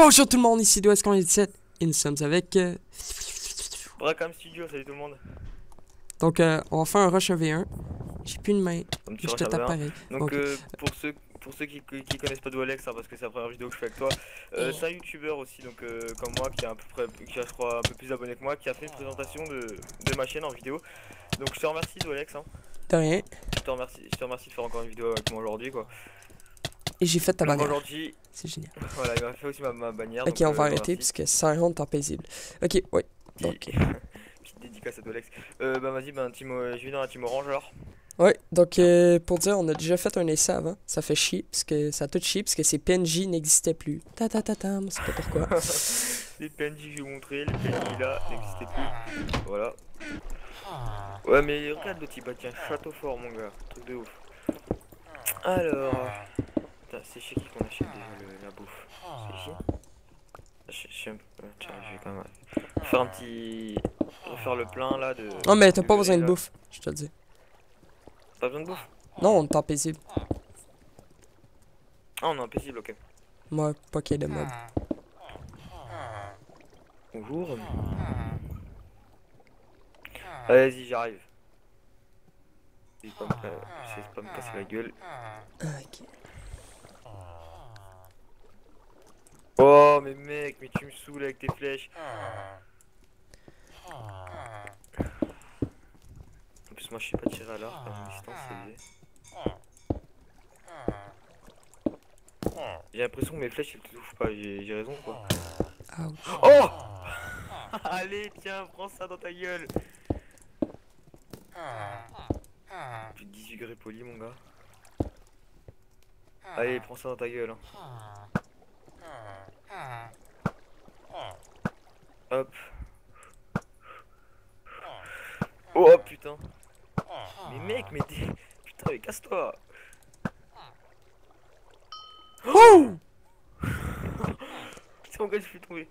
Bonjour tout le monde, ici DoScon17 et nous sommes avec... Bracam Studio, salut tout le monde. Donc, on va faire un rush 1v1. J'ai plus de main, Un mais petit je rush te à tape VR. pareil. Donc, Ok. pour ceux qui connaissent pas Doualex, hein, parce que c'est la première vidéo que je fais avec toi, c'est un youtubeur aussi, donc comme moi, qui a à peu près, qui a je crois un peu plus d'abonnés que moi, qui a fait une présentation de ma chaîne en vidéo. Donc je te remercie Doualex, hein. De rien. Je te remercie de faire encore une vidéo avec moi aujourd'hui quoi. Et j'ai fait ta Donc bannière. aujourd'hui, C'est génial. voilà, il m'a fait aussi ma bannière, Ok, donc on va je le arrêter remercie. parce que ça rentre en paisible. Ok, ouais. Donc, Petite dédicace à Doualex. Bah vas-y, bah, je vais dans la team orange alors. ouais, donc pour dire, on a déjà fait un essai avant. Ça fait chier, parce que ça a tout chier, parce que ces PNJ n'existaient plus. Ta ta ta ta, on sait pas pourquoi. Les PNJ que j'ai montré, les PNJ là n'existaient plus. Voilà. Ouais mais regarde le type, bah tiens, château fort mon gars, truc de ouf. Alors, putain, c'est chez qui qu'on achète déjà la bouffe? C'est ici? Tiens, je vais quand même faire un petit... refaire le plein là de... Non, mais t'as de pas besoin de grillé, là. bouffe, je te le dis. Pas besoin de bouffe? Non, on est en paisible. Ah on est impaisible, ok. Moi, pas qu'il y ait de mob. Bonjour. Vas-y j'arrive. C'est pas me casser la gueule. Ok. Oh mais mec, mais tu me saoules avec tes flèches. En plus moi je sais pas tirer à l'arc, à mon distance c'est élevé. J'ai l'impression que mes flèches elles te touchent pas, j'ai raison quoi. Ouch. Oh allez tiens, prends ça dans ta gueule. Plus de 18 degrés poli mon gars. Allez prends ça dans ta gueule hein. Hop. Oh putain. Mais mec mais putain mais casse-toi. Oh! C'est mon gars je suis tombé.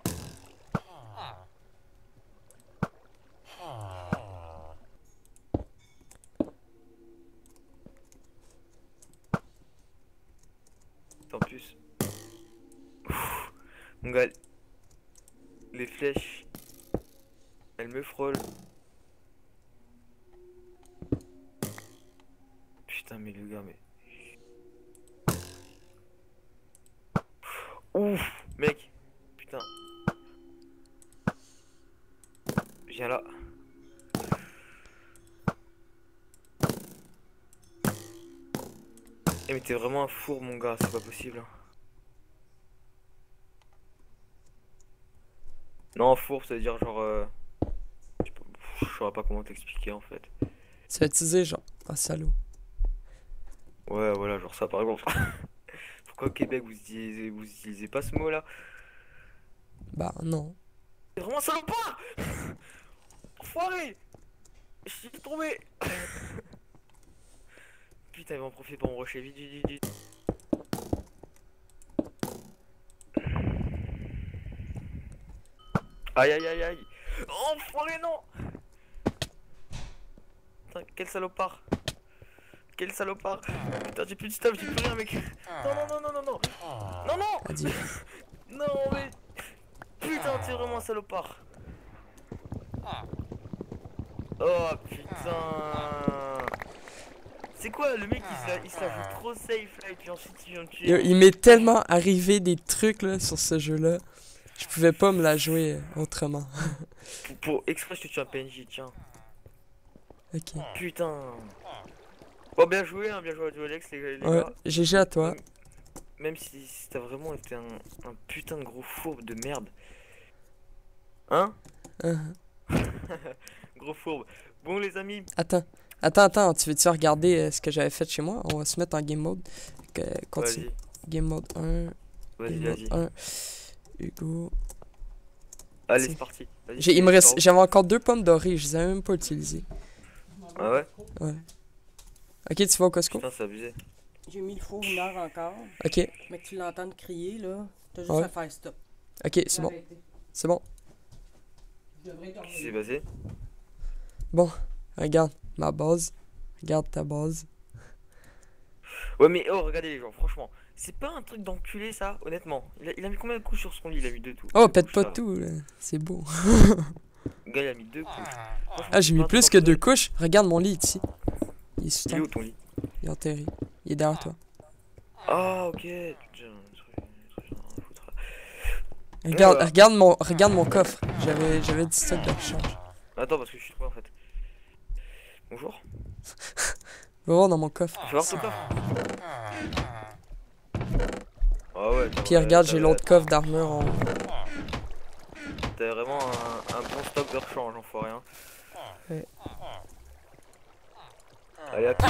En plus. Ouf. Mon gars. Les flèches. Elles me frôlent. Putain mais le gars mais. Ouf mec. Putain. Viens là. Eh mais t'es vraiment un four mon gars, c'est pas possible hein. Non four ça veut dire genre je saurais pas comment t'expliquer en fait. Tu vas utiliser genre, ah salaud. Ouais voilà genre ça par exemple. Pourquoi au Québec vous utilisez pas ce mot là? Bah non. C'est vraiment salopard. Enfoiré. Je suis tombé. Putain il va en profiter pour me rusher vite vite vite vite. Aïe aïe aïe aïe. Enfoiré non. Putain quel salopard. Quel salopard. Putain j'ai plus de stuff, j'ai plus rien mec. Non non non non non non. Non non. Adieu. Non mais. Putain t'es vraiment un salopard. Oh putain. C'est quoi le mec il se la joue trop safe là et puis ensuite il vient me tuer. Il m'est tellement arrivé des trucs là sur ce jeu-là. Je pouvais pas me la jouer autrement. Pour exprès je te tue un PNJ tiens. Ok. Putain. Bon bien joué hein, bien joué à Dualex les Ouais, gars. GG à toi. Même si t'as vraiment été un putain de gros fourbe de merde. Hein? Uh-huh. Gros fourbe. Bon les amis. Attends, tu veux-tu regarder ce que j'avais fait chez moi? On va se mettre en game mode. Continue. Vas-y. Game mode 1. Vas-y Game mode vas-y. 1. Hugo. Allez C'est- c'est parti. Vas-y, Il me reste. par où? J'avais encore 2 pommes dorées, je les avais même pas utilisées. Ah ouais? Ouais. Ok, tu vas au Costco? Putain c'est abusé. J'ai mis le four 1 heure encore. Ok, Mais que tu l'entends crier, là, t'as juste Ouais. à faire stop. ok, c'est bon. Arrêtez. C'est bon. Je devrais t'en Qu'est-ce qui s'est passé? Bon, regarde ma base. Regarde ta base. Ouais mais oh regardez les gens franchement. C'est pas un truc d'enculé ça, honnêtement. Il a mis combien de couches sur son lit? Il a mis 2 couches. Oh, 2 pète couches, pas ça va. tout, là. C'est beau. Le gars il a mis 2 couches. Franchement, Ah, j'ai c'est mis pas un plus truc que 2 d'enculé. couches. Regarde mon lit ici. Il est sur Il est terre. où ton lit? Il est enterré. Il est derrière toi. Ah ok. J'ai un truc à foutre. Regarde, Alors. regarde mon coffre. J'avais du stock de rechange. Attends parce que je suis trop en fait. Bonjour. Va voir dans mon coffre. Je vais voir ton coffre. Ah ouais. Puis regarde, j'ai l'autre coffre d'armure en haut. T'as vraiment un bon stock de rechange, enfoiré. Hein. Ouais. Allez, à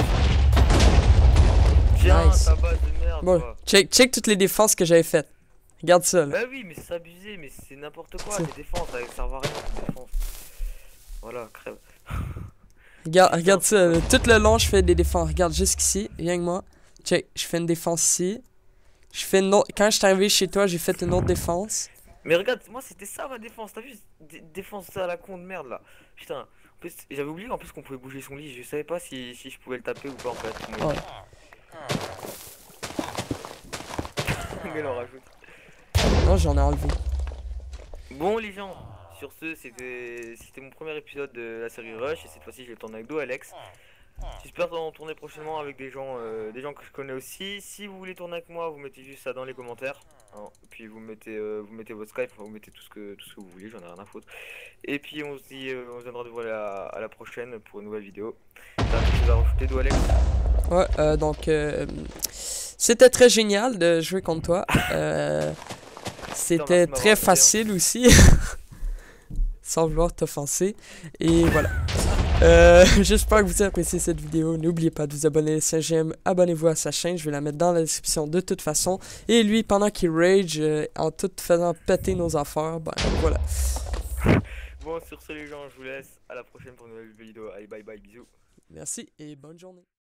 Tiens, Nice. ta base de merde. Bon, quoi. check toutes les défenses que j'avais faites. Regarde ça, là. Bah oui, mais c'est abusé, mais c'est n'importe quoi. C'est- Tes défenses, elles servent à rien, tes défenses. Voilà, crève. Regarde ça, là. Tout le long, je fais des défenses. Regarde, jusqu'ici, viens avec moi. Check, je fais une défense ici. Je fais une autre... Quand je suis arrivé chez toi, j'ai fait une autre défense. Mais regarde, moi c'était ça ma défense. T'as vu? Défense à la con de merde là. Putain. En plus, j'avais oublié en plus qu'on pouvait bouger son lit. Je savais pas si je pouvais le taper ou pas en fait. Ouais. Mais il en rajoute. Non, j'en ai enlevé. Bon les gens, sur ce c'était mon premier épisode de la série Rush et cette fois-ci je vais tourner avec Alex. J'espère en tourner prochainement avec des gens que je connais aussi. Si vous voulez tourner avec moi, vous mettez juste ça dans les commentaires. Hein. Puis vous mettez votre Skype, enfin, vous mettez tout ce que vous voulez, j'en ai rien à foutre. Et puis on se dit, on se donne rendez-vous à la prochaine pour une nouvelle vidéo. T'as quelque chose à rajouter, Alex? Ouais, donc... c'était très génial de jouer contre toi. C'était Merci de très m'avoir facile aussi. Sans vouloir t'offenser. Et voilà. J'espère que vous avez apprécié cette vidéo. N'oubliez pas de vous abonner, laisser un j'aime, abonnez-vous à sa chaîne. Je vais la mettre dans la description de toute façon. Et lui, pendant qu'il rage, en tout faisant péter nos affaires, ben voilà. Bon, sur ce les gens, je vous laisse. À la prochaine pour une nouvelle vidéo. Allez, bye bye, bisous. Merci et bonne journée.